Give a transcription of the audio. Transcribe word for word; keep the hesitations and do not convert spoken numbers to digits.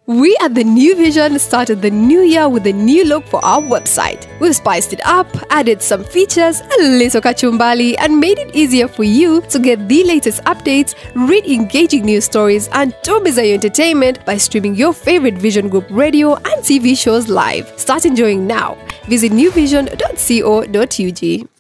We at the New Vision started the new year with a new look for our website. We've spiced it up, added some features, a little kachumbali, and made it easier for you to get the latest updates, read engaging news stories, and don't miss your entertainment by streaming your favorite Vision Group radio and T V shows live. Start enjoying now. Visit new vision dot co dot u g.